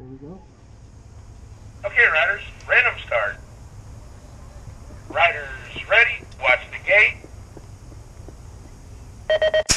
There we go. Okay, riders, random start. Riders ready, watch the gate.